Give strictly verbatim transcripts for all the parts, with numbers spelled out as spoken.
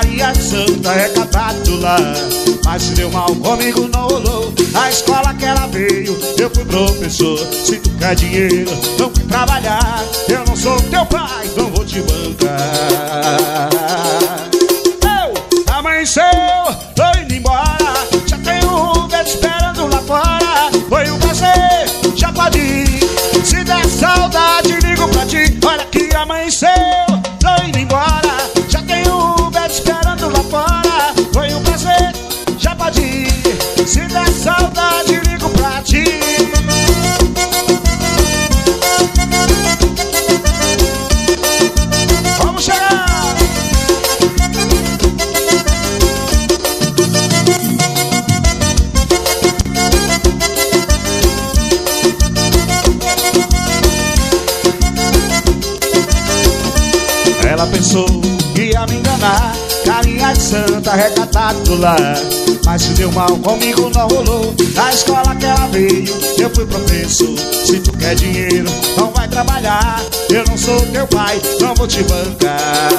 carinha de santa, recatado do lar. Mas se deu mal comigo não rolou. A escola que ela veio, eu fui professor. Se tu quer dinheiro, não fui trabalhar. Eu não sou teu pai, não vou te bancar. Eu, amanheceu, tô indo embora. Já tem um Uber esperando lá fora. Foi um prazer, já pode ir. Se der saudade, ligo pra ti. Olha que amanheceu, tô indo embora. Já tem um Uber esperando lá fora. Foi um prazer, já pode ir. Se der saudade, ligo pra ti. Vamos chegar! Ela pensou que ia me enganar, carinha de santa, recatado do lar. Mas se deu mal comigo não rolou. Na escola que ela veio, eu fui professor. Se tu quer dinheiro, não vai trabalhar. Eu não sou teu pai, não vou te bancar.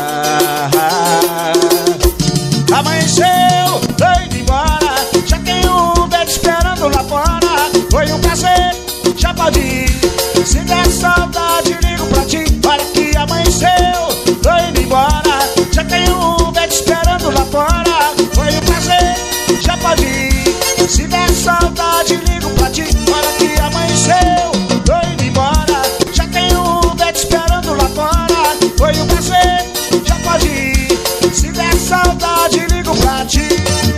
Amanheceu, tô indo embora. Já tem um Uber esperando lá fora. Foi um prazer, já pode ir. Se der saudade, ligo pra ti. Olha que amanheceu, tô indo embora. Já tem um Uber esperando lá fora. Foi um prazer, já pode ir. Se der saudade, ligo pra ti. Olha que amanheceu, tô indo embora. Já tem um Uber esperando lá fora. Foi um prazer, já pode ir. Se der saudade, ligo pra ti.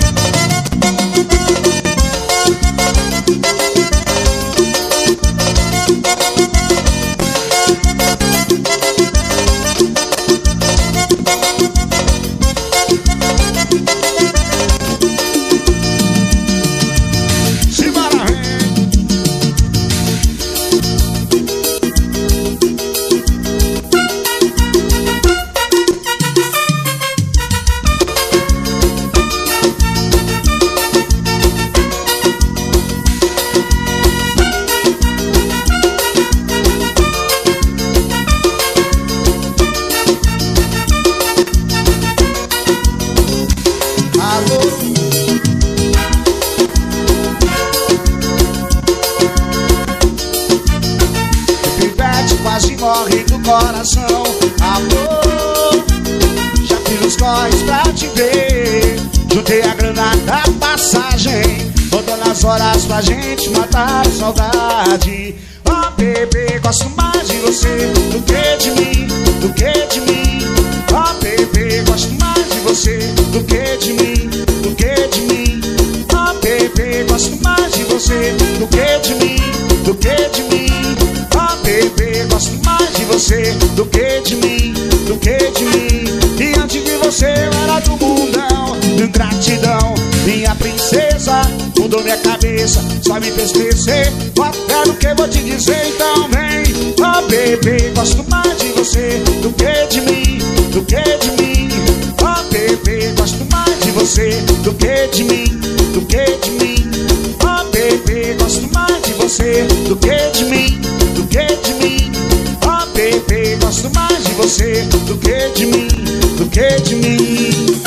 Morre do coração, amor. Já fiz os corres pra te ver. Juntei a grana da passagem, contando as horas pra gente matar a saudade. Oh bebê, gosto mais de você do que de mim, do que de mim. Oh bebê, gosto mais de você do que de mim, do que de mim. Oh bebê, gosto mais de você do que de mim, do que de mim. Oh bebê, gosto mais de você do que de mim, do que de mim. E antes de você eu era do mundão, ingratidão, minha princesa. Mudou minha cabeça, só me fez crescer. Até do que vou te dizer, então vem. Oh bebê, gosto mais de você do que de mim, do que de mim. Oh bebê, gosto mais de você do que de mim, do que de mim. Oh bebê, gosto mais de você do que de mim, do que de mim. Oh bebê, gosto mais de você do que de mim, do que de mim.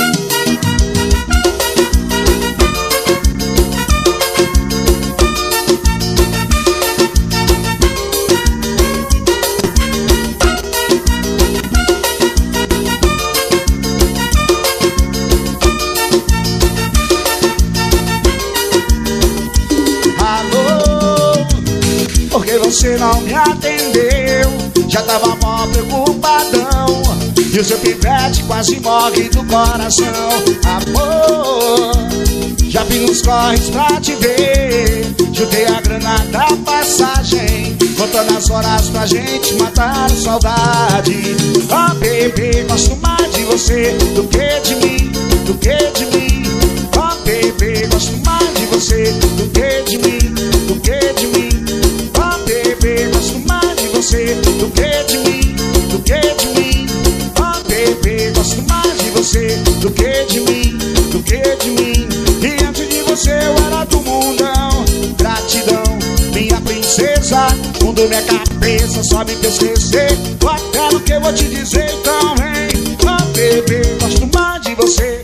Você não me atendeu, já tava mó preocupadão. E o seu pivete quase morre do coração. Amor, já fiz uns corres pra te ver. Juntei a grana da passagem, contando as horas pra gente matar a saudade. Oh bebê, gosto mais de você do que de mim, do que de mim. Oh bebê, gosto mais de você do que de mim, do que de mim. Bebê, gosto mais de você do que de mim, do que de mim. Oh bebê, gosto mais de você do que de mim, do que de mim. E antes de você eu era do mundão, gratidão, minha princesa. Mudou minha cabeça, só me fez crescer. Até no que eu vou te dizer, então vem. Oh bebê, gosto mais de você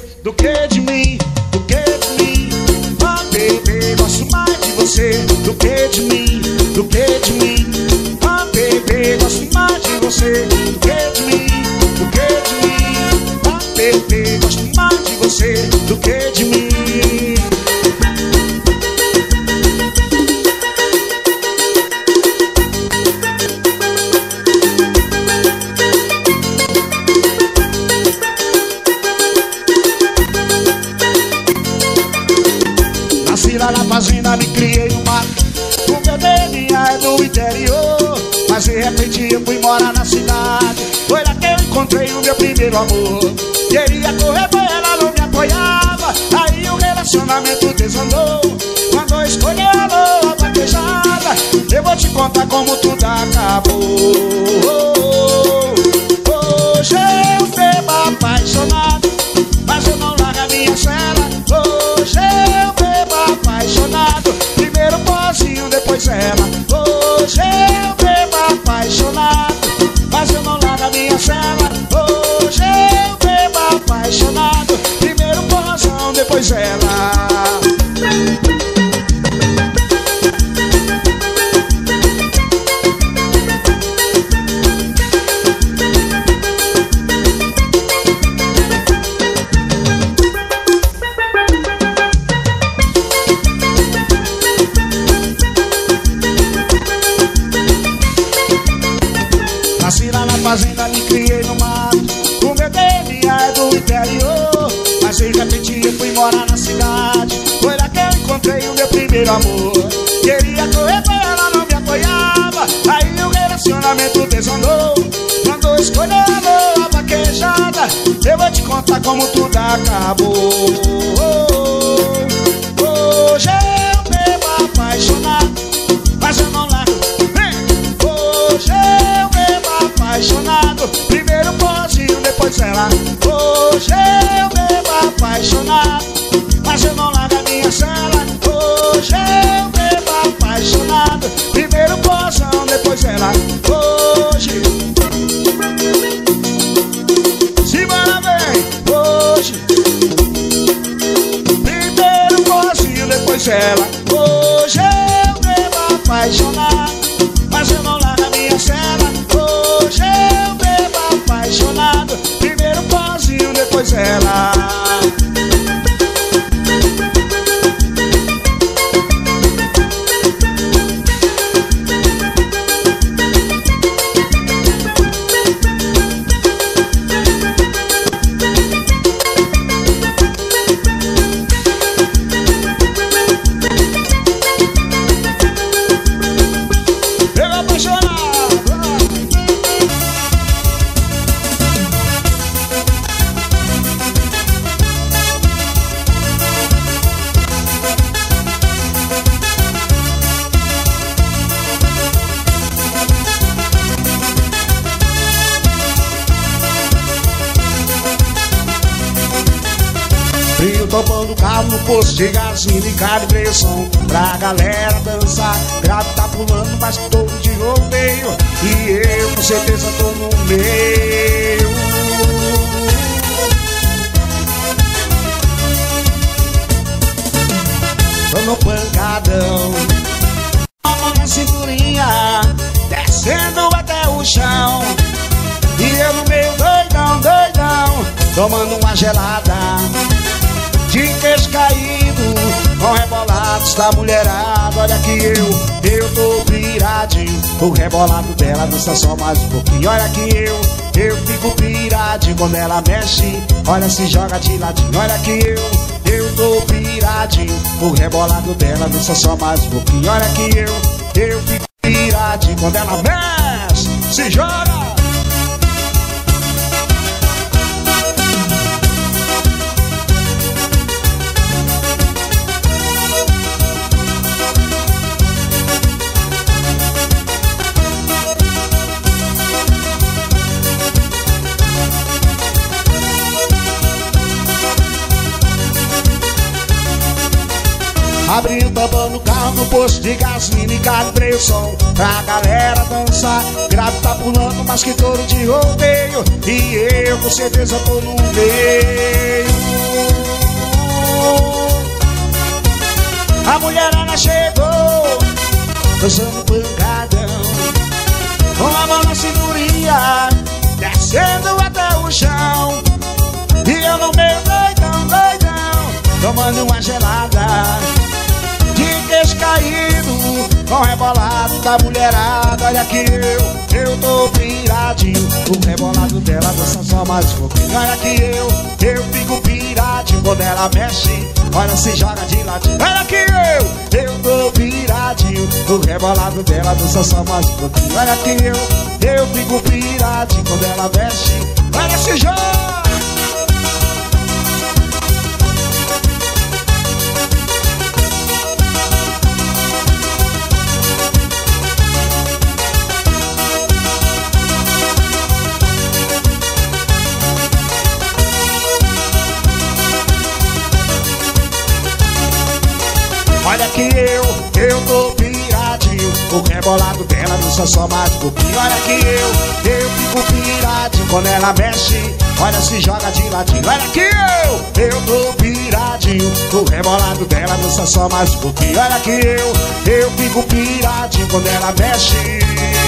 você, gosto mais de você do que de mim. Nasci lá na fazenda, me criei no mato. O meu D N A é do interior, mas de repente eu fui morar na cidade. Foi lá que eu encontrei o meu primeiro amor. Queria correr, mas ela não me apoiava. Aí o relacionamento desandou. Quando eu escolhi a lua vaquejada, eu vou te contar como tudo acabou. Hoje eu bebo apaixonado, mas eu não largo a minha cela. Hoje eu bebo apaixonado, primeiro pozinho, depois ela. Hoje eu bebo apaixonado, mas eu não largo a minha cela. Hoje eu bebo apaixonado, primeiro pozão, depois ela. Nasci lá na fazenda, me criei no mato. O meu D N A é do interior, mas de repente eu fui morar na cidade. Foi lá que eu encontrei o meu primeiro amor. Queria correr, mas ela não me apoiava. Aí o relacionamento desandou. Quando eu escolhi a lua vaquejada, eu vou te contar como tudo acabou. Hoje eu bebo apaixonado, mas eu não largo. Hoje eu bebo apaixonado, primeiro pozinho, depois ela. Hoje eu bebo apaixonado, mas eu não largo a minha cela. Hoje eu bebo apaixonado, primeiro pozão, depois ela. Hoje simbora bem, hoje primeiro pozinho, depois ela. Hoje eu bebo apaixonado, mas eu não largo a minha cela. Hoje eu bebo apaixonado, primeiro pozinho, depois ela. Frio, topando o carro no posto de gasolina e calibrei o som pra galera dançar. Grave tá pulando, mas todo de rodeio, e eu com certeza tô no meio. Tô no pancadão, a mão na cinturinha, descendo até o chão, e eu no meio doidão, doidão, tomando uma gelada de queijo caído, com rebolados da mulherada. Olha que eu, eu tô piradinho. O rebolado dela dança só mais um pouquinho. Olha que eu, eu fico piradinho quando ela mexe. Olha, se joga de ladinho. Olha que eu, eu tô piradinho. O rebolado dela dança só mais um pouquinho. Olha que eu, eu fico piradinho quando ela mexe, se joga. Abri o tampão no carro, no posto de gasolina e calibrei o som pra galera dançar. Grave tá pulando, mas que touro de rodeio, e eu com certeza tô no meio. A mulherada chegou, dançando pancadão, com a mão na cinturinha, descendo até o chão, E eu no meio doidão, doidão, tomando uma gelada de queixo caído, com rebolado da mulherada. Olha que eu, eu tô piradinho, o rebolado dela dança só mais um pouquinho. Olha que eu, eu fico piradinho, quando ela mexe, olha se joga de ladinho. Olha que eu, eu tô piradinho, o rebolado dela dança só mais um pouquinho. Olha que eu, eu fico piradinho, quando ela mexe, olha se joga. Olha que eu, eu tô piradinho, o rebolado dela dança só mais um pouquinho. Olha que eu, eu fico piradinho, quando ela mexe, olha se joga de ladinho. Olha que eu, eu tô piradinho, o rebolado dela dança só mais um pouquinho. Olha que eu, eu fico piradinho, quando ela mexe.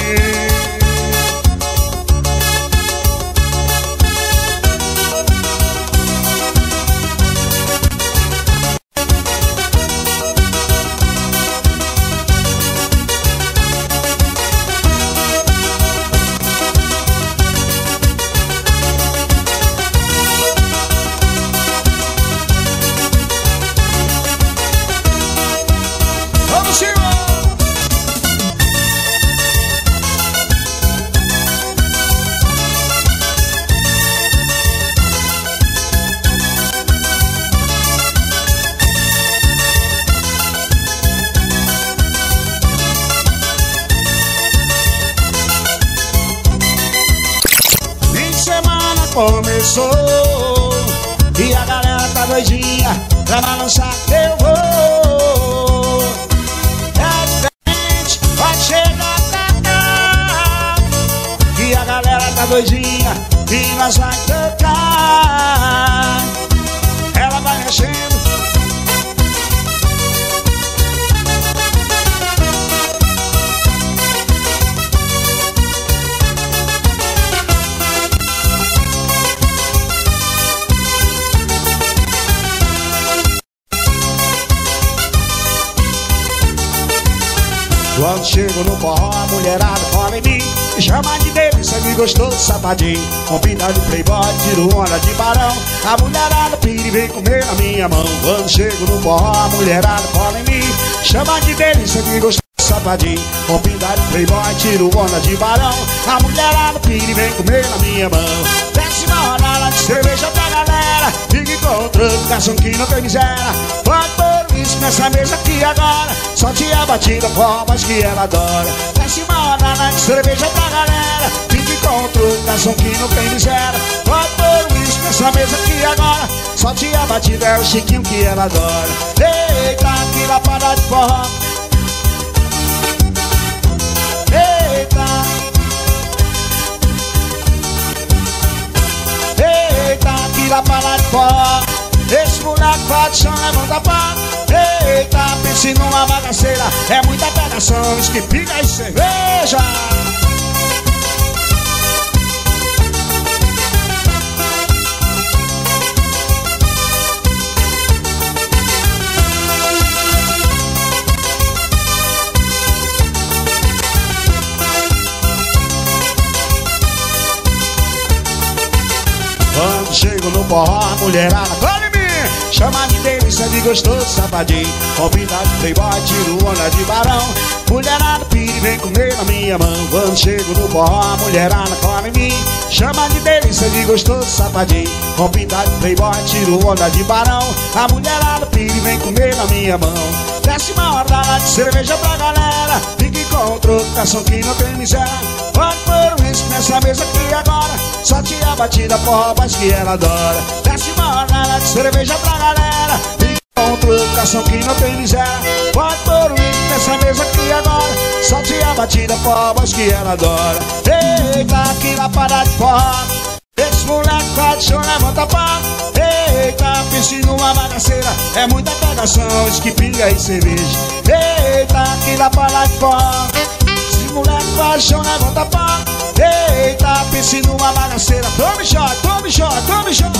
Começou e a galera tá doidinha pra balançar que eu vou. É diferente, pode chegar pra cá. E a galera tá doidinha e nós vai tocar. Ela vai mexendo. Quando chego no forró, a mulherada cola em mim, me chama de delícia, me gostou do safadinho. Combina de playboy, tiro onda de barão. A mulherada pira e vem comer na minha mão. Quando chego no forró, a mulherada cola em mim, chama de delícia, me gostou do safadinho. Combina de playboy, tiro onda de barão. A mulherada pira e vem comer na minha mão. Desce uma rodada de cerveja pra galera, fique com o tranco, garçom que não tem miséria. Pode pôr isso nessa mesa aqui agora, solte a batida, formas que ela adora. Desce uma rodada de cerveja pra galera, fique com o truque, garçom que não tem miséria. Pode pôr isso nessa mesa aqui agora, solte a batida, é o chiquinho que ela adora. Eita, que lapada de forró. Eita, eita, que lapada de forró. Esse moleque faz de chão, levanta a pá. Eita, pense numa bagaceira, é muita pegação, que pica e cerveja. Quando chego no forró, a mulherada cola em mim, chama de delícia, de gostoso, safadinho. Convida de playboy, tiro onda de barão. Mulherada pira e vem comer na minha mão. Quando chego no forró, a mulherada cola em mim, chama de delícia, de gostoso, safadinho. Convida de playboy, tiro onda de barão. A mulherada pira e vem comer na minha mão. Desce uma rodada de cerveja pra galera, fique com o troco, garçom que não tem miséria. Pode pôr um uísque nessa mesa aqui agora, solte a batida, forró, mas que ela adora. Desce uma rodada de cerveja pra galera, fique com o troco, garçom que não tem miséria. Pode pôr um uísque nessa mesa aqui agora, solte a batida, forró, mas que ela adora. Eita, que lapada de forró. Esse moleque tá de chão, levanta a pá. Eita, pense numa bagaceira, é muita pegação, esquipinha e cerveja. Eita, que lapada de forró. mulher com paixão, levanta a pá. Eita, pense numa bagaceira. Tome shot, tome shot, tome shot.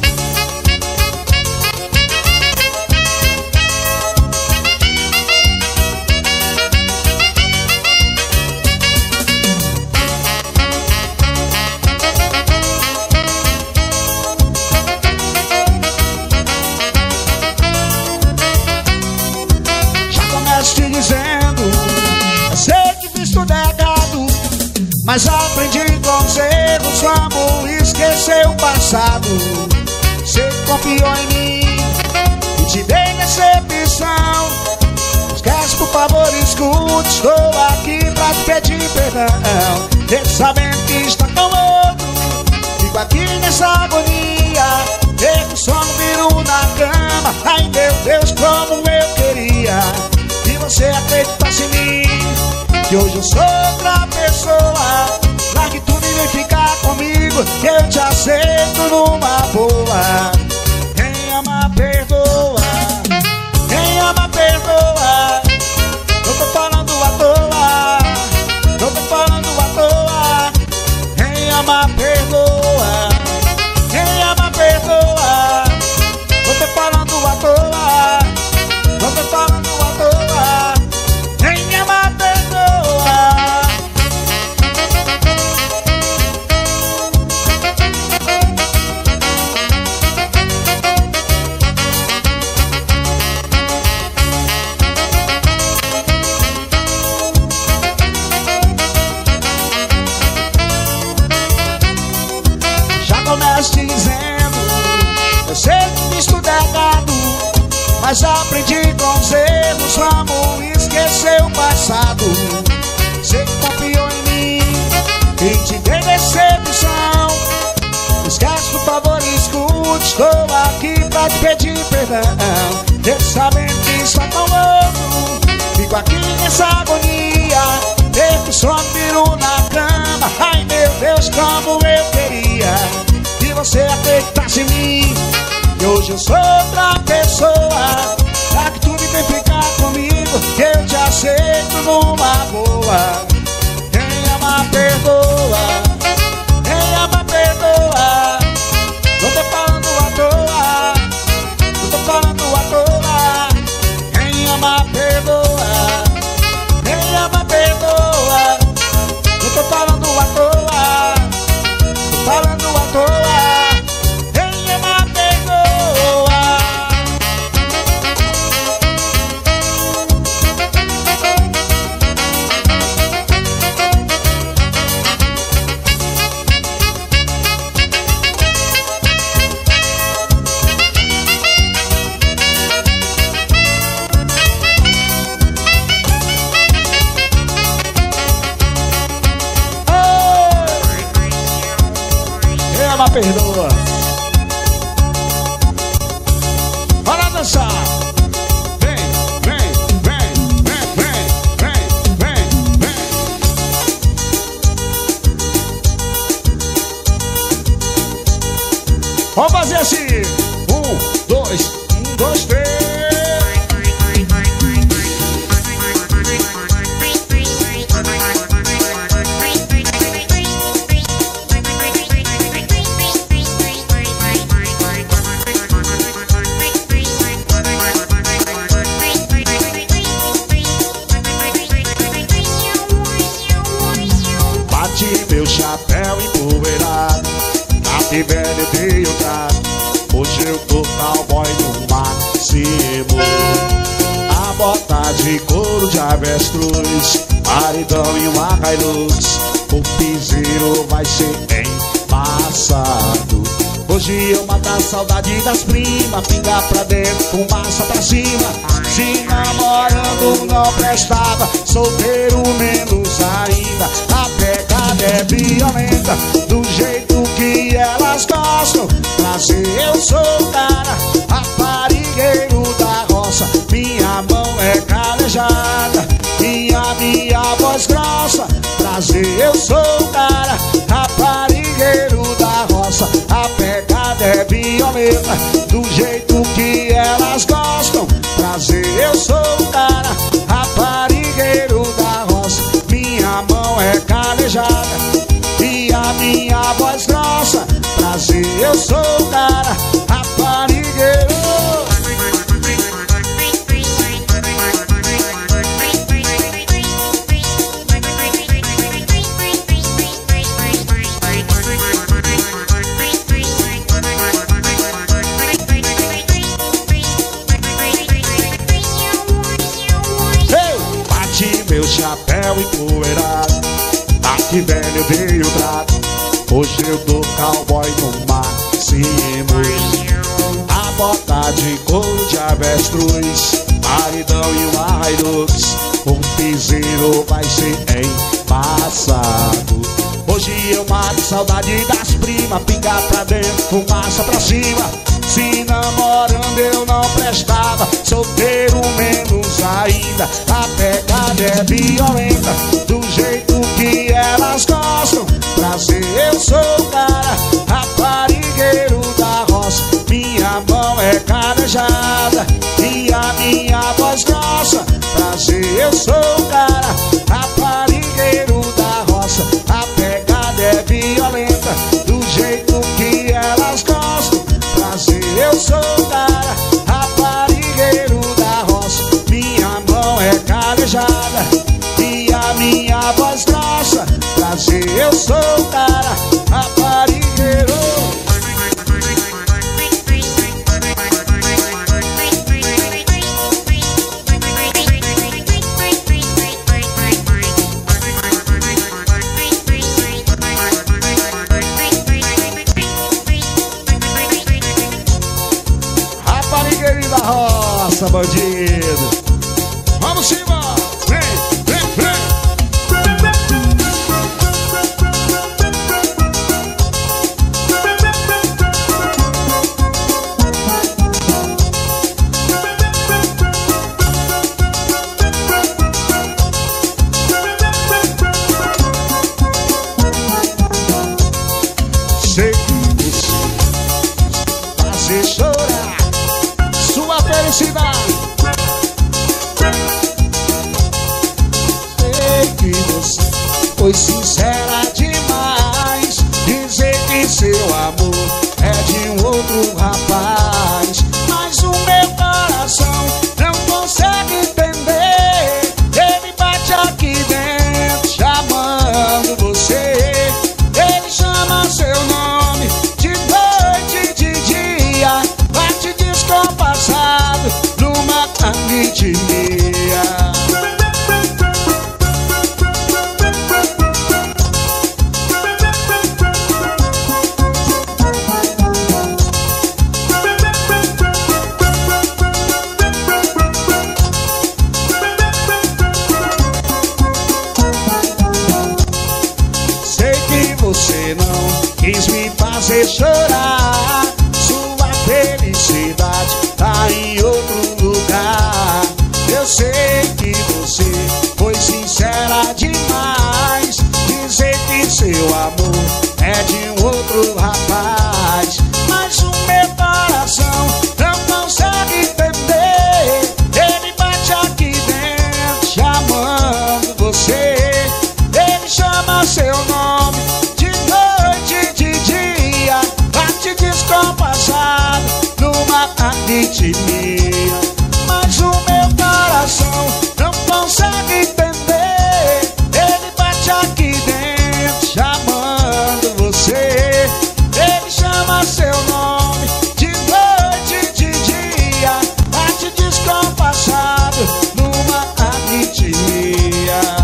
Mas aprendi com os erros, vamos esquecer o passado. Você confiou em mim e te dei decepção. Esquece, por favor, escute, estou aqui pra te pedir perdão. Mesmo sabendo que está com outro, fico aqui nessa agonia. Perco o sono, viro na cama. Ai meu Deus, como eu queria que você acreditasse em mim, que hoje eu sou outra pessoa. Largue tudo e vem ficar comigo, que eu te aceito numa boa. Quem ama, perdoa. Quem ama, perdoa. Não tô falando à toa. Não tô falando à toa. Quem ama, perdoa. Quem ama, perdoa. Não tô falando à toa. Não tô falando à toa. Quem ama, perdoa. Já começo te dizendo, eu sei que isso é errado, mas aprendi com os erros, vamos esquecer o passado. Você confiou em mim e te dei decepção. Esquece, por favor, escute, estou aqui pra te pedir perdão. Deus sabendo que está com outro, fico aqui nessa agonia. Perco o sono, viro na cama. Ai meu Deus, como eu queria que você acreditasse em mim, e hoje eu sou outra pessoa. Largue tudo e vem ficar comigo, que eu te aceito numa boa. Quem ama, perdoa. Quem ama, perdoa. Não tô falando à toa. Não tô falando à toa. Quem ama, perdoa. Quem ama, perdoa. Não tô falando à toa. Tô falando à toa. Quem ama, perdoa. Perdoa. Bora dançar. Vem, vem, vem, vem, vem, vem, vem, vem. Vamos fazer assim. Um, dois, um, dois, três. Meu chapéu empoeirado, Cap velho veio cá. Hoje eu tô cowboy no máximo. A bota de couro de avestruz, paredão e uma Hilux. O piseiro vai ser embaçado. Hoje eu mato a saudade das primas, pinga pra dentro, fumaça pra cima. Se namorando não prestava, solteiro menos ainda. A pegada é violenta, do jeito que elas gostam. Prazer, eu sou o cara, raparigueiro da roça. Minha mão é calejada, minha, minha voz grossa. Prazer, eu sou o cara, raparigueiro da roça. A pegada é violenta, do jeito que elas gostam. Prazer, eu sou o cara, raparigueiro da roça. Minha prazer, eu sou o cara raparigueiro. Meu chapéu empoeirado, aqui velho veio o trato. Hoje eu tô cowboy no máximo. A bota de couro de avestruz, maridão e uma Hilux. O piseiro vai ser embaçado. Hoje eu mato saudade das primas, pinga pra dentro, fumaça pra cima. Se namorando eu não prestava, solteiro menos ainda. A pegada é violenta, do jeito que elas gostam. Prazer, eu sou o cara raparigueiro da roça. Minha mão é calejada e a minha voz grossa. Prazer, eu sou o cara raparigueiro da roça. A pegada é violenta, do jeito que elas gostam. Prazer, eu sou o cara raparigueiro da roça. Minha mão é calejada e a minha voz grossa. Prazer, eu sou o cara raparigueiro. Raparigueiro da roça, bandido. Vamos embora, vem, vem, vem. Sei que você fazer chorar sua felicidade. Sei que você foi sincera demais, dizer que seu amor é de um outro rapaz. Mas o meu coração não consegue entender. Ele bate aqui dentro chamando você. Ele chama seu nome de noite e de dia, bate descompassado numa arritmia. Sei que você não quis me fazer chorar, sua felicidade tá em outro lugar. Eu sei que você foi sincera demais, dizer que seu amor é de um outro rapaz. Mas o meu coração não consegue entender. Ele bate aqui dentro chamando você. Ele chama seu nome de noite e de dia, bate descompassado numa arritmia. Mas o meu coração não consegue entender. Ele bate aqui dentro chamando você. Ele chama seu nome de noite e de dia, bate descompassado numa arritmia.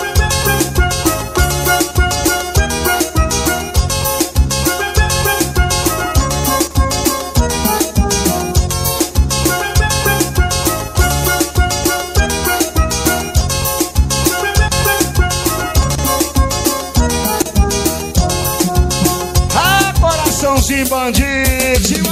Coraçãozinho bandido.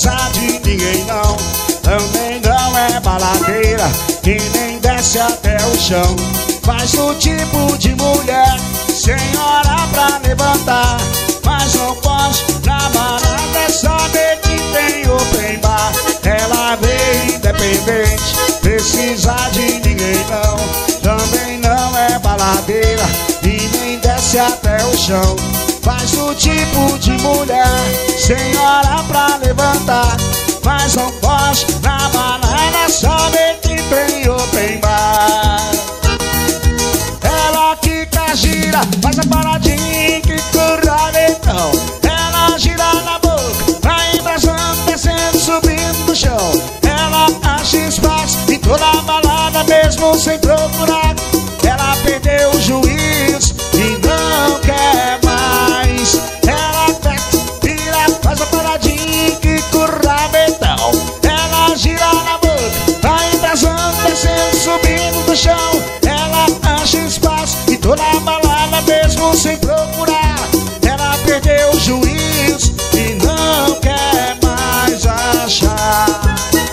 precisa de ninguém não. Também não é baladeira e nem desce até o chão. Faz o tipo de mulher, senhora pra levantar. Mas não pode na balada, é saber que tem open bar. Ela veio independente, precisa de ninguém não. Também não é baladeira e nem desce até o chão. Faz o tipo de mulher, senhora pra levantar. Mas não pode na balada, saber que tem open bar. Ela quica, gira, faz a paradinha que curra então. Ela gira na boca, vai embrasando, descendo, subindo no chão. Ela acha espaço em toda a balada, mesmo sem procurar. Ela perdeu o juízo e não quer mais. Ela vira, faz a paradinha que curra então. Ela gira na boca, vai embrasando, descendo, subindo no chão. Ela acha espaço em toda a balada, mesmo sem procurar. Ela perdeu o juízo e não quer mais achar.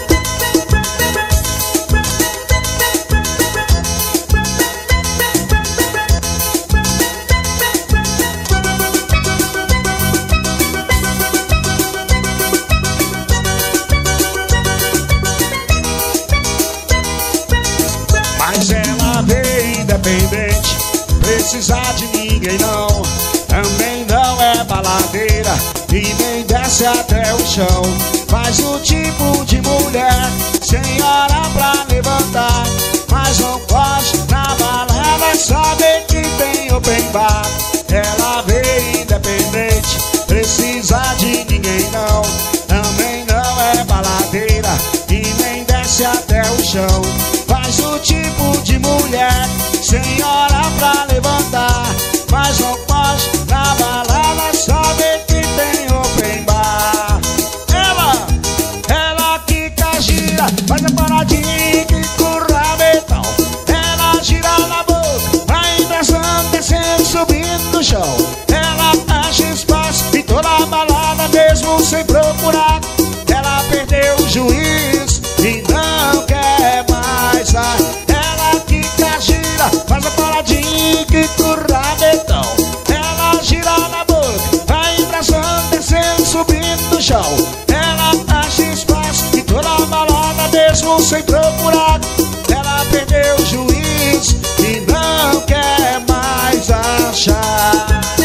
Mas ela veio independente, precisa de ninguém não. Também não é baladeira e nem desce até o chão. Faz o tipo de mulher, senhora pra levantar. Mas não pode na balada, saber que tem open bar. Ela veio independente, precisa de ninguém não. Também não é baladeira e nem desce até o chão. Faz o tipo de mulher, senhora pra levantar. Mas não pode na balada, saber que tem open bar. Ela, ela quica, gira, faz a paradinha que curra betão. Ela gira na boca, vai embrasando, descendo, subindo no chão. Ela acha espaço em toda a balada, mesmo sem procurar. Ela perdeu o juízo e não quer mais. Ela quica, gira, faz a paradinha que curra betão. Ela gira na boca, vai embrasando, descendo, subindo no chão. Ela acha espaço em toda a balada, mesmo sem procurar. Ela perdeu o juízo e não quer mais achar.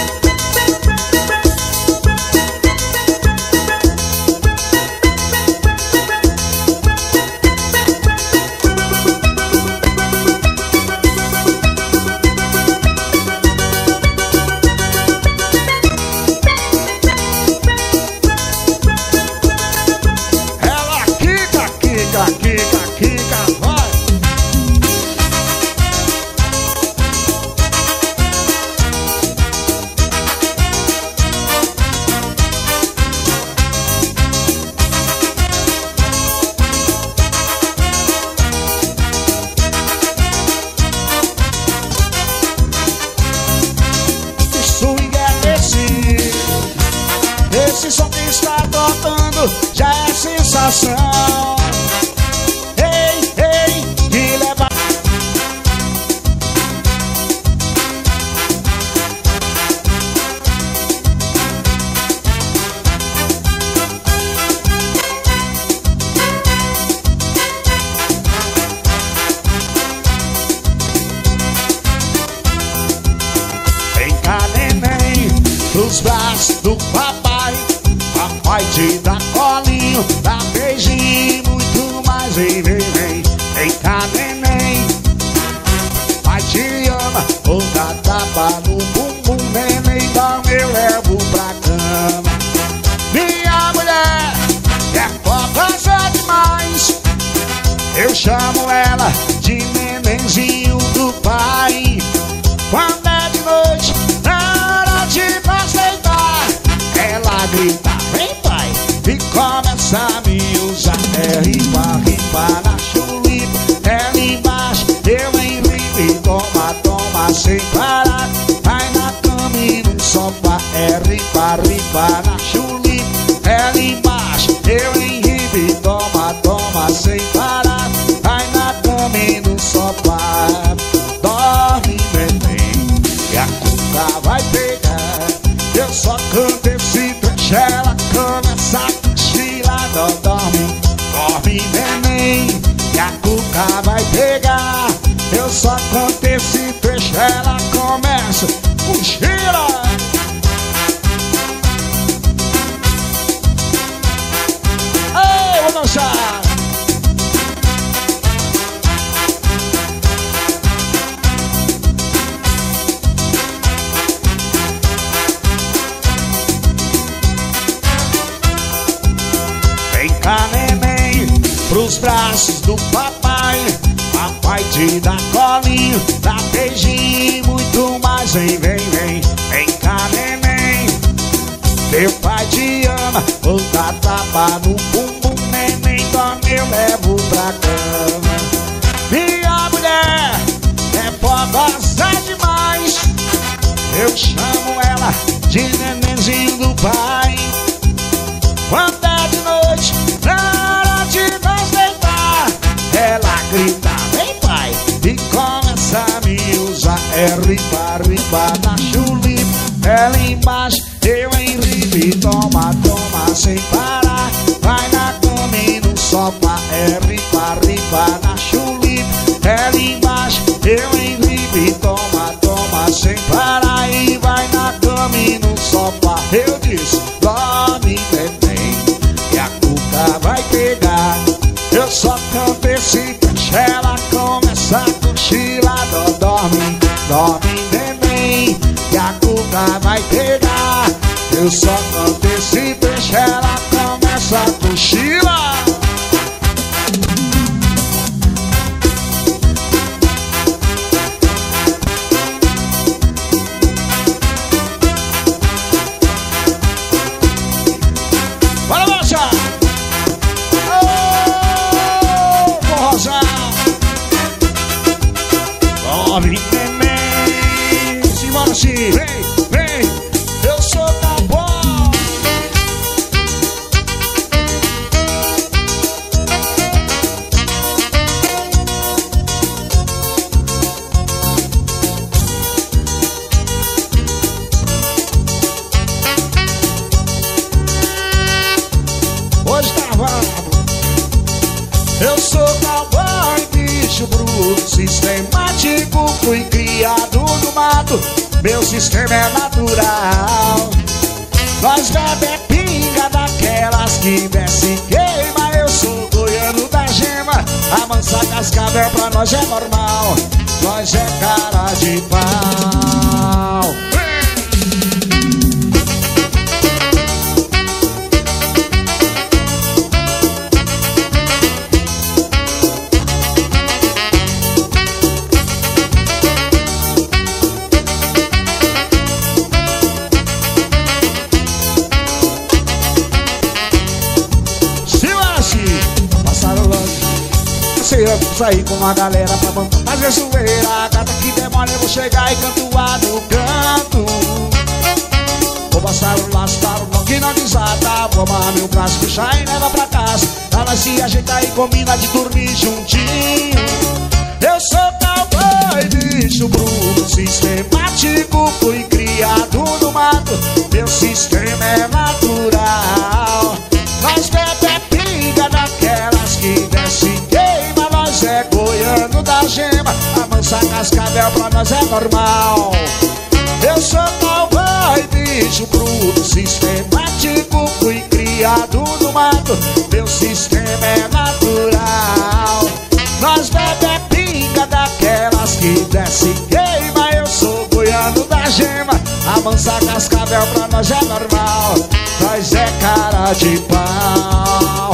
Esse som que está tocando já é sensação. Ei, ei, que leva. Vem cá, neném, nos braços do papai. Papai te dá colinho, dá beijinho, muito mais. Vem, vem, vem, vem cá, neném. Pai te ama, vou dar tapa no bumbum, neném. Então eu levo pra cama. Minha mulher é fogosa demais. Eu chamo ela de nenenzinho do pai. Quando é de noite, na hora de nós deitar, ela grita, vem pai, e começa a me usar. É ripa, ripa na chulipa, ela embaixo, eu em ripa. E toma, toma sem parar, vai na cama e no sofá. É ripa, ripa na chulipa, ela embaixo, eu em só canto esse trecho, ela começa a cochilar. Dorme, dorme neném, que a cuca vai pegar. Eu só canto esse trecho, ela começa a cochilar. Ei, vou dançar. Vem cá, neném, pros braços do papai. Papai te dá colinho, dá beijinho, muito mais. Vem, vem, vem, vem cá, neném. Teu pai te ama, vou dar tapa no bumbum, neném. Dorme, eu levo pra cama. Minha mulher é fogosa demais. Eu chamo ela de nenenzinho do pai. Quando é de noite, na hora de nós deitar, ela grita, vem pai, e começa a me usar. É riba, riba na chulipa, ela embaixo, eu em riba. E toma, toma sem parar, vai na cama e no sofá. É riba, riba na chulipa, ela embaixo, eu em riba. E toma, toma sem parar, e vai na cama e no sofá. Eu disse, dorme, neném, que a cuca vai pegar. Eu só canto esse trecho, ela começa a cochilar. Dorme, dorme, neném, que a cuca vai pegar. Eu só canto esse trecho, ela começa a cochilar. Bora, moça! Dorme, neném, simbora assim, vem, vem, eu sou cowboy. Hoje tá bravo. Eu sou cowboy, bicho bruto, sistemático, fui criado no mato, meu sistema é natural. Nós bebe é pinga daquelas que desce e queima. Eu sou goiano da gema, amansar cascavel pra nós é normal. Nós é cara de pau. Eu vou sair com uma galera pra vamos fazer zoeira. A gata que demora eu vou chegar e cantoar no canto. Vou passar o laço para o mão que não desata. Vou amarrar meu braço, puxar e leva pra casa. Pra nós se ajeitar e combina de dormir juntinho. Eu sou cowboy, bicho bruto, sistemático, fui criado no mato, meu sistema é natural. Nós bebe é pinga daquelas que desce e queima. Nós é goiano da gema, amansar cascavel pra nós é normal. Eu sou cowboy, bicho bruto, sistemático, fui criado no mato, meu sistema é natural. Nós bebe é pinga daquelas que desce e queima. Eu sou goiano da gema, amansar cascavel pra nós é normal. Nós é cara de pau.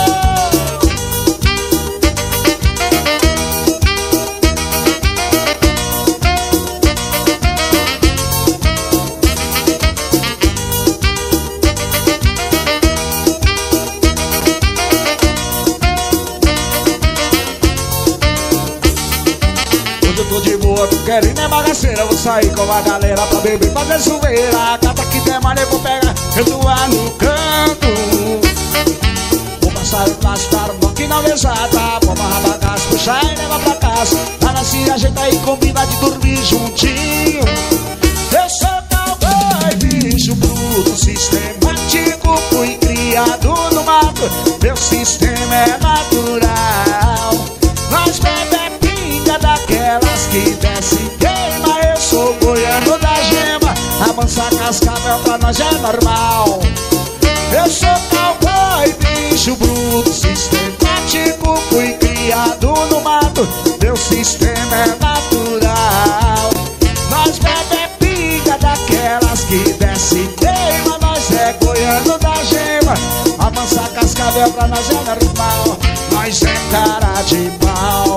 Tô de boa, tô querendo é bagaceira. Vou sair com a galera pra beber, fazer zoeira. A gata que der malha eu vou pegar, eu doar no canto. Vou passar o laço para o banco e não desata. Vou amarrar bagaço, puxar e levar pra casa. Pra nós se ajeitar e combina de dormir juntinho. Eu sou cowboy, bicho bicho bruto, sistemático. Fui criado no mato, meu sistema é natural. Nós bebe pinga daquelas que desce e queima. Eu sou goiano da gema, amansar cascavel pra nós é normal. Eu sou cowboy, bicho bruto, sistemático. Fui criado no mato, meu sistema é natural. Nós bebe pinga daquelas que desce e queima. Nós é goiano da gema, amansar cascavel pra nós é normal. Nós é cara de pau.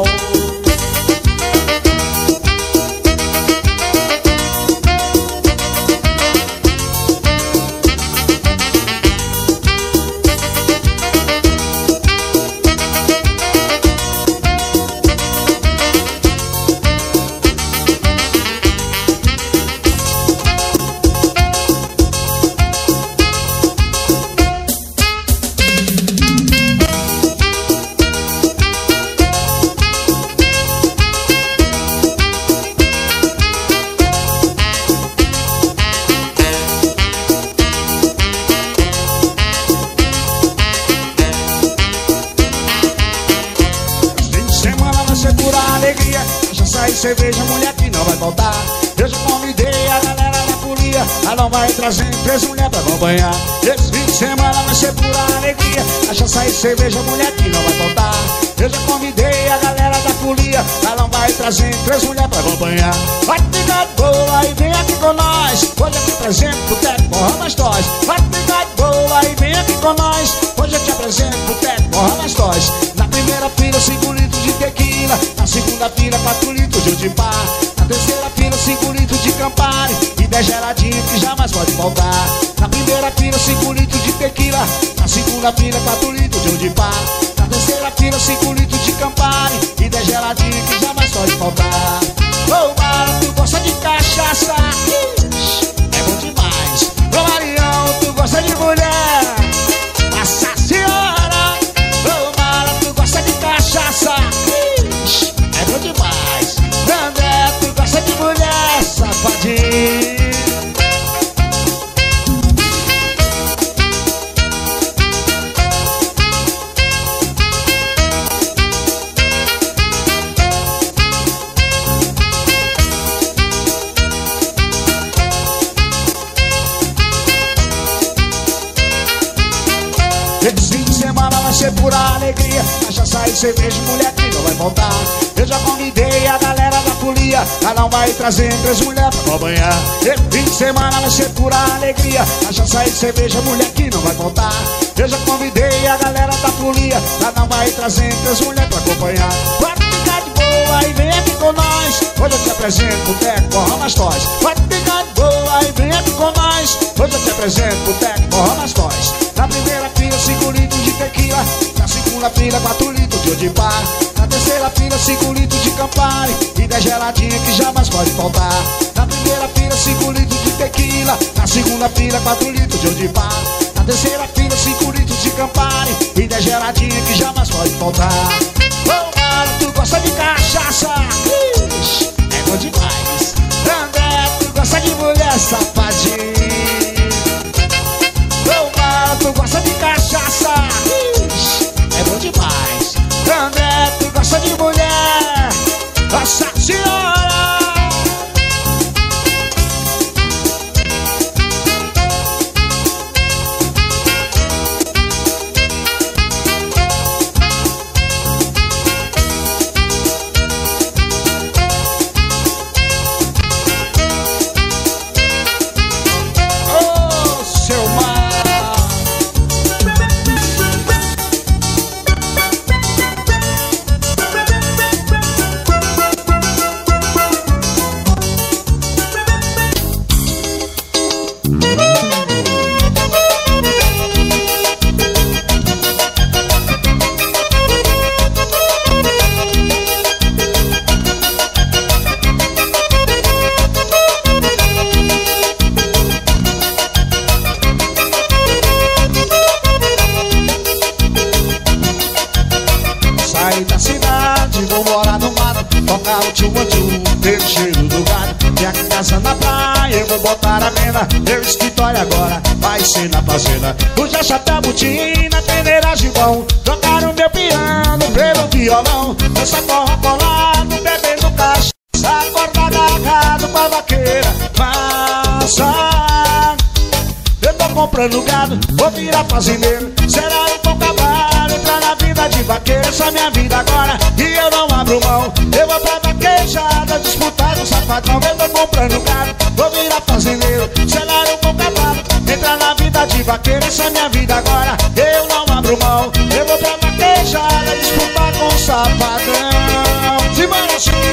Cerveja, mulher que não vai faltar. Eu já convidei a galera da folia, ela não vai trazer três mulheres pra acompanhar. Esse fim de semana vai ser pura alegria. Cachaça e cerveja, mulher que não vai faltar. Eu já convidei a galera da folia, ela não vai trazer três mulheres pra acompanhar. Vai ficar boa e vem aqui com nós. Hoje eu te apresento o Boteco Forró mais Toys. Vai ficar boa e vem aqui com nós. Hoje eu te apresento o Boteco Forró mais Toys. Na primeira fila, cinco litros de tequila. Na segunda fila, quatro litros de Odipá. Na terceira fila, cinco litros de Campari. E dez geladinhos que jamais pode faltar. Na primeira fila, cinco litros de tequila. Na segunda fila, quatro litros de Odipá. Na terceira fila, cinco litros de Campari. E dez geladinhos que jamais pode faltar. Ô, Mara, tu gosta de cachaça? É bom demais. Ô, Marião, tu gosta de mulher? Nossa Senhora! Ô, Mara, tu gosta de cachaça? É bom demais. André, tu gosta de mulher, safadinho. Esse fim de semana vai ser pura alegria. Cachaça e cerveja, mulher que não vai faltar. Eu já convidei a galera da folia, ela não vai trazer três mulheres pra acompanhar. Esse fim de semana vai ser pura alegria. Cachaça e cerveja, mulher que não vai faltar. Eu já convidei a galera da folia, ela não vai trazer três mulheres pra acompanhar. Pode ficar de boa e vem aqui com nós. Hoje eu te apresento o Boteco Forró mais Toys. Pode ficar de boa e vem aqui com nós. Hoje eu te apresento o Boteco Forró mais Toys. Na primeira fila, cinco litros de tequila. Na segunda fila, quatro litros de Odipá. Na terceira fila, cinco litros de Campari. E dez geladinhas que jamais pode faltar. Na primeira fila, cinco litros de tequila. Na segunda fila, quatro litros de Odipá. Na terceira fila, cinco litros de Campari. E dez geladinhas que jamais pode faltar. Ô, Mara, tu gosta de cachaça? Ixi, é bom demais. André, tu gosta de mulher, safadinho. Tu gosta de cachaça? Ixi, é bom demais. André, tu gosta de mulher? Nossa Senhora! colado, tocar o tio tio, ter o cheiro do gado. Minha casa na praia, eu vou botar a venda. Meu escritório agora vai ser na fazenda. Usa chapéu, botina, peneira, gibão. Trocaram meu piano pelo violão. Dança forró colado, bebendo cachaça. Acorda agarrado com a vaqueira. Massa, eu tô comprando gado, vou virar fazendeiro. Será um bom cavalo, entrar na vida de vaqueiro. Essa é minha vida agora e eu não abro mão. Eu vou pra vaquejada, disputar com o safadão. Eu tô comprando gado, vou virar fazendeiro. Será um bom cavalo, entrar na vida de vaqueiro. Essa é minha vida agora, eu não abro mão. Eu vou pra vaquejada, disputar com o safadão. Simbora,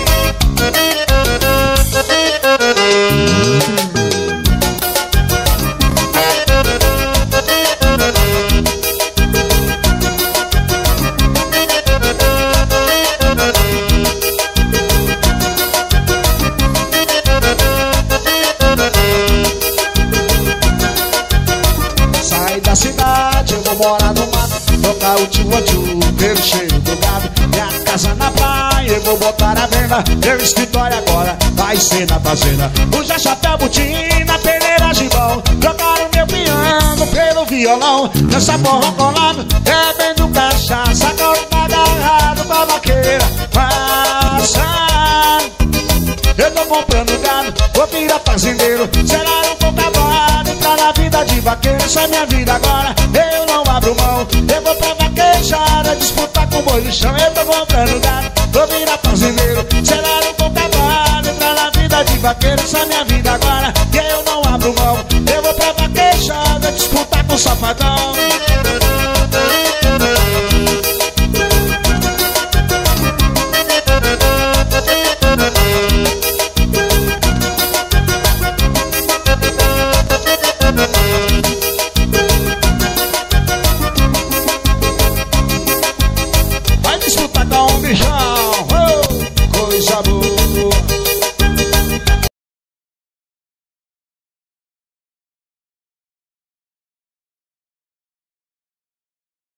sai da cidade, eu vou morar no mato. Tocar o tio tio, pelo cheiro do gado. Minha casa na praia, eu vou botar a venda. Meu escritório agora vai ser na fazenda. Usa chapéu, botina, peneira, gibão. Trocaram meu piano pelo violão. Dança forró colado, bebendo cachaça. Corta agarrado com a vaqueira. Passa, eu tô comprando gado, vou virar fazendeiro. Será um bom cavalo, entrar na vida de vaqueiro. Essa é minha vida agora, eu não abro mão. Eu vou pra vaquejada, disputar com boi no chão. Eu tô comprando gado, vou virar fazendeiro. Será um bom cavalo, entrar na vida de vaqueiro. Essa é minha vida agora, e eu não abro mão. Eu vou pra vaquejada, disputar com o safadão.